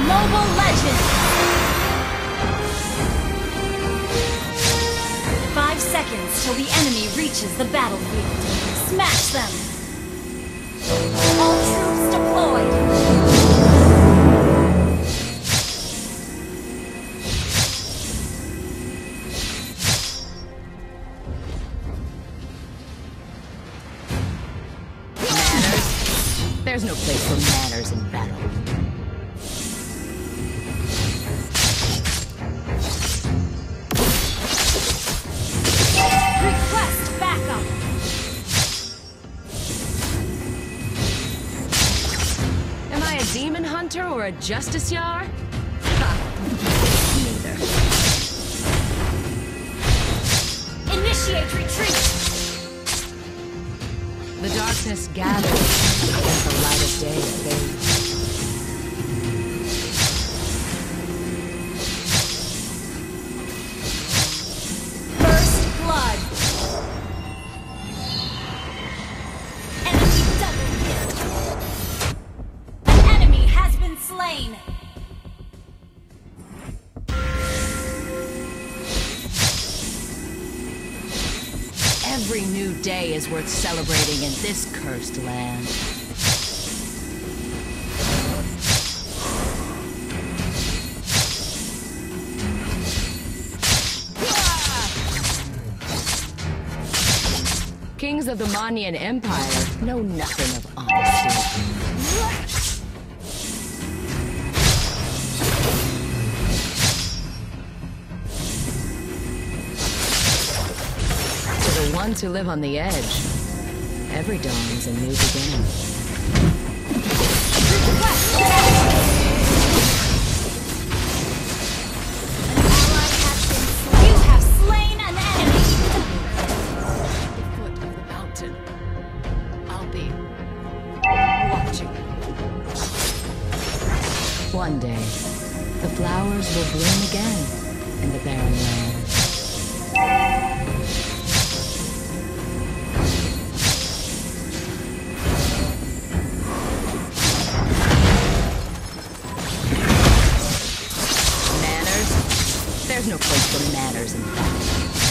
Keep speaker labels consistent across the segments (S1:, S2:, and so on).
S1: Mobile Legends! 5 seconds till the enemy reaches the battlefield. Smash them! All troops deployed!
S2: There's no place for manners in battle.
S1: Request backup!
S2: Am I a demon hunter or a justiciar? Ha! Neither.
S1: Initiate retreat!
S2: The darkness gathers as the light of day fades.
S1: First blood! Enemy double kill! An enemy has been slain!
S2: Every new day is worth celebrating in this cursed land. Kings of the Manian Empire know nothing of honesty. To the ones who live on the edge, every dawn is a new beginning.
S1: You have slain an enemy!
S2: At the foot of the mountain, I'll be watching. One day, the flowers will bloom again in the barren land. There's no place for manners in battle.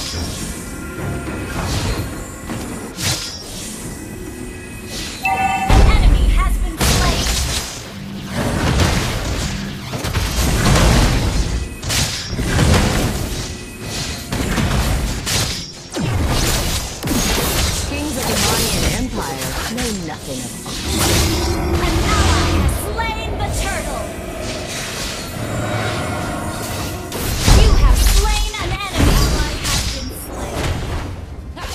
S1: An enemy has been slain!
S2: Kings of the Manian Empire know nothing of honor.
S1: An ally has slain the turtle! You have slain an enemy! Ally has been slain.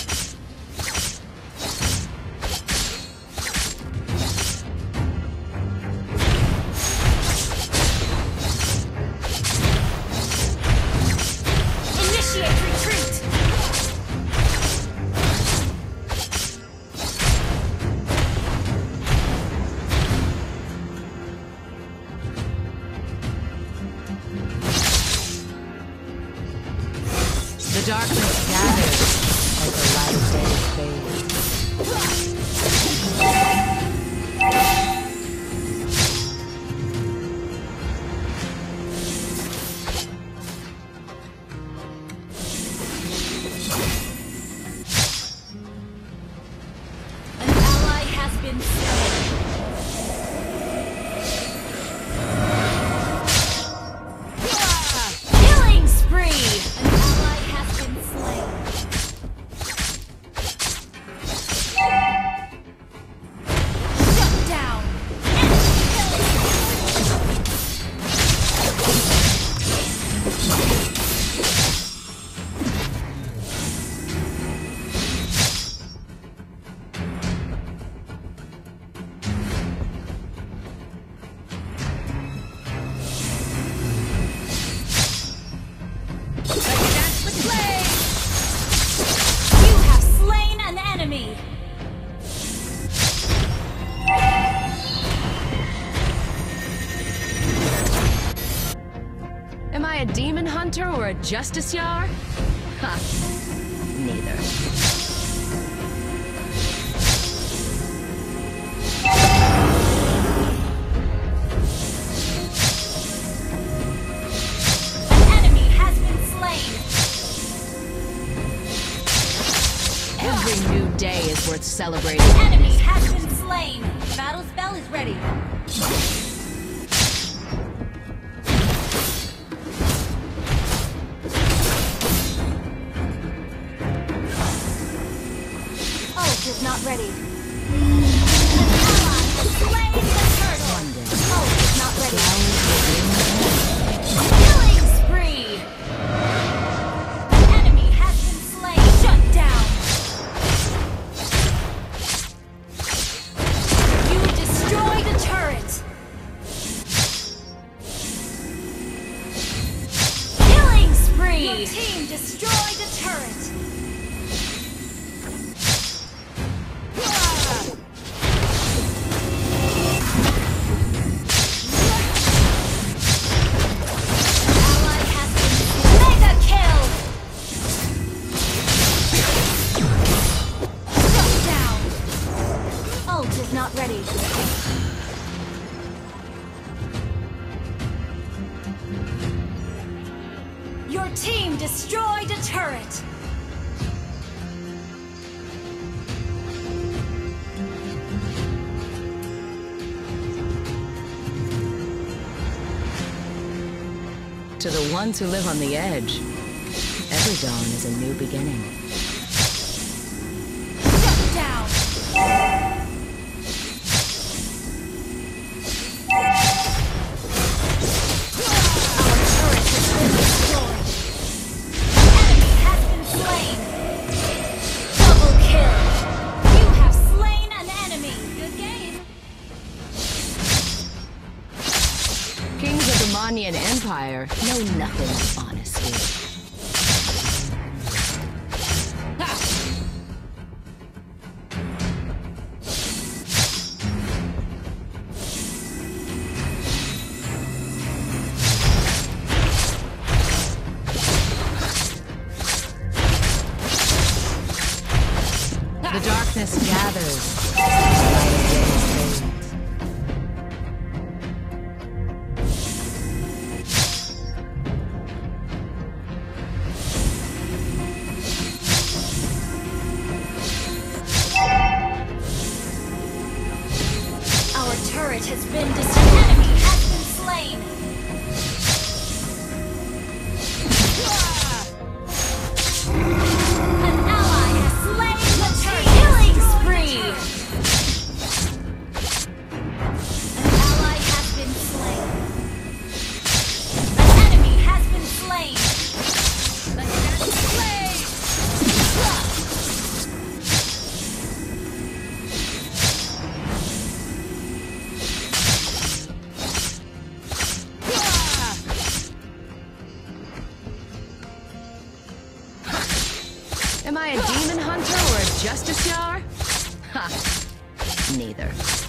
S1: Initiate retreat!
S2: The darkness gathers as the light of day fades.
S1: An ally has been slain. Killing spree! An ally has been slain. Shut down! You have slain an enemy!
S2: Am I a demon hunter or a justiciar? Ha! Neither. celebrating.
S1: Enemy has been slain. Battle spell is ready. Ult is not ready. An ally has slain the turtle. Ult is not ready. Killing spree. An enemy has been slain. Shut down. You destroyed a turret. Killing spree. Your team destroyed a turret. Not ready. Your team destroyed a turret.
S2: To the ones who live on the edge, every dawn is a new beginning.
S1: Shut down.
S2: Iranian Empire know nothing of honesty. The darkness gathers. The light of day fades.
S1: Our turret has been destroyed. Enemy has been slain. An ally has slain the turret. Killing spree. An ally has been slain. An enemy has been slain. An enemy slain.
S2: Am I a demon hunter or a justice yar? Ha! Neither.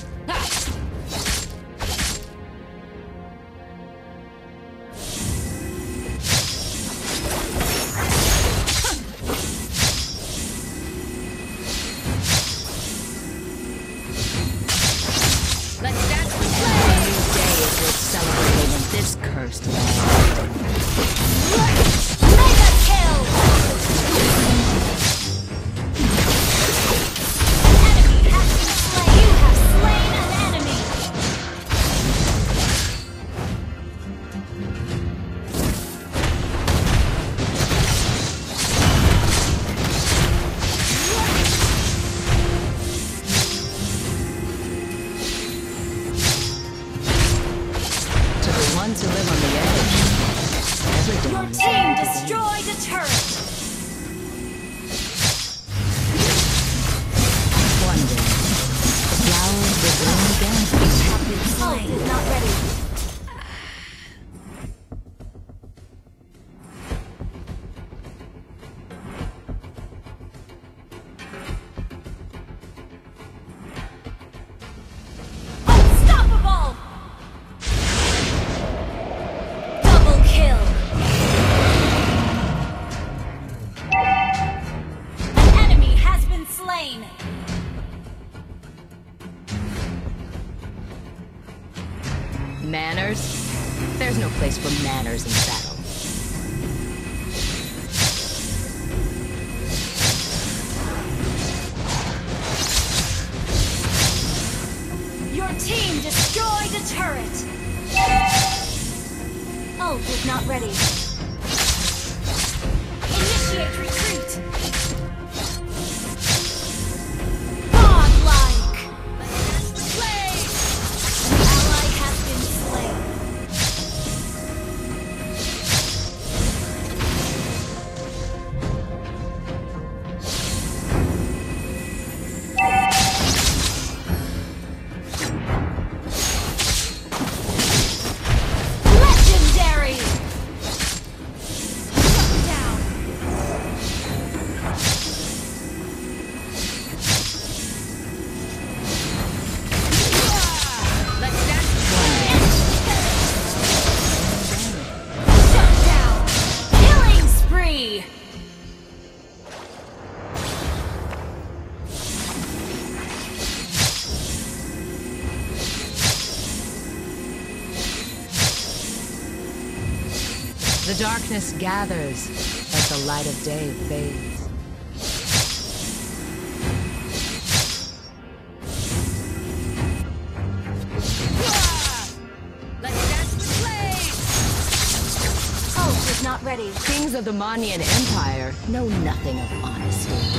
S2: Let's dance the play! A new day is worth celebrating in this cursed land.
S1: Mega kill!
S2: Ones who live on the edge. Every
S1: Your
S2: dawn is
S1: team
S2: a
S1: destroyed a turret.
S2: one day, the flowers will bloom again.
S1: Ult is not ready. Unstoppable! Double kill! An enemy has been slain.
S2: Manners? There's no place for manners in battle.
S1: turret! Ult is not ready. Initiate retreat! Godlike! Slay! An ally has been slain. Legendary! Shut down!
S2: Let's dance.
S1: Shut down! Killing spree!
S2: The darkness gathers as the light of day fades.
S1: Let's dance with flames! Ult is not ready.
S2: Kings of the Manian Empire know nothing of honesty.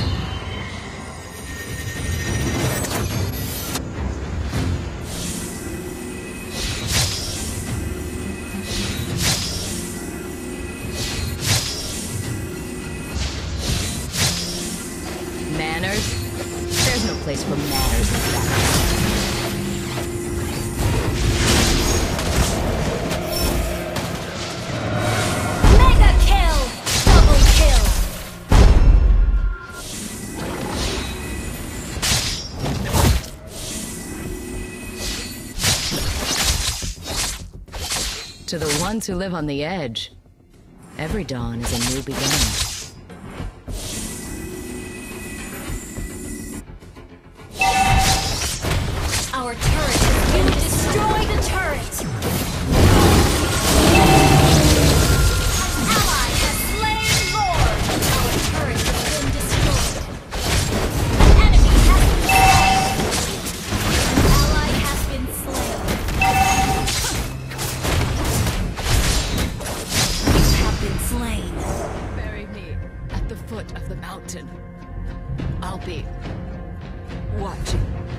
S2: Manners? There's no place for manners in that.
S1: Mega kill! Double kill!
S2: To the ones who live on the edge, every dawn is a new beginning.
S1: Our turret has been destroyed. The turret! An ally has slain Lord! Our turret has been destroyed. An enemy has been slain. An ally has been slain. You have been slain.
S2: Bury me at the foot of the mountain. I'll be watching.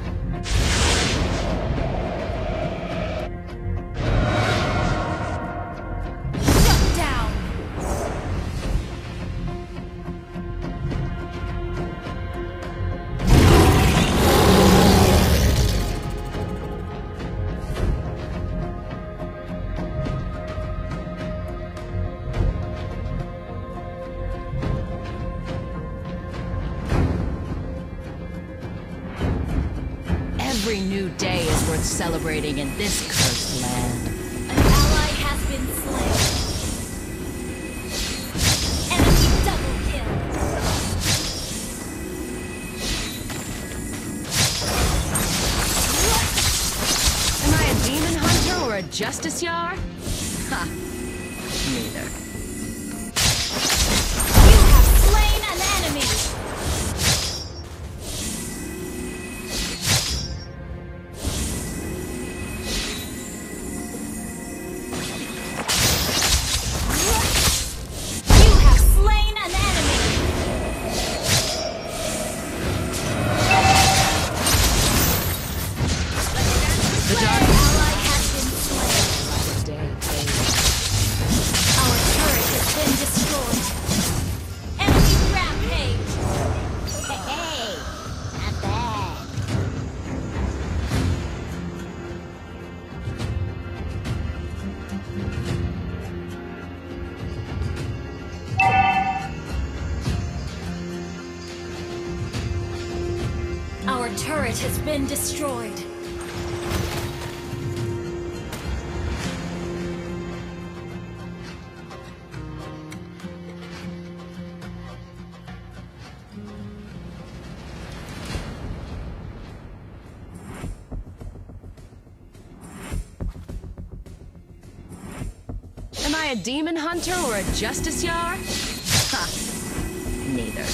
S1: Shut down!
S2: Every new day is worth celebrating in this cursed land.
S1: An ally has been slain. Enemy double kill.
S2: Am I a demon hunter or a justiciar? Ha! Neither.
S1: You have slain an enemy. You have slain an enemy.
S2: The
S1: An
S2: dark
S1: ally has been slain.
S2: day fades.
S1: Our turret has been destroyed. Enemy rampage. Hey, not bad. Our turret has been destroyed.
S2: Am I a demon hunter or a justiciar? Ha! Neither.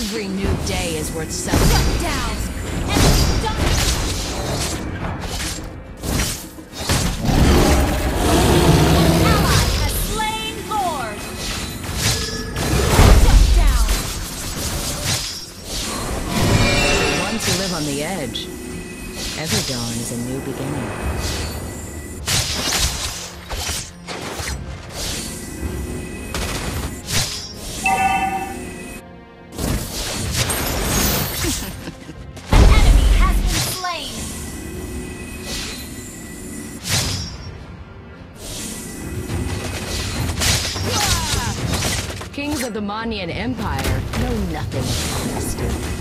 S2: Every new day is worth celebrating.
S1: Shut down! Enemy dominated! An ally has slain Lord! Shut down!
S2: For the ones who live on the edge, every dawn is a new beginning.
S1: An enemy has been slain!
S2: Kings of the Manian Empire know nothing of honesty.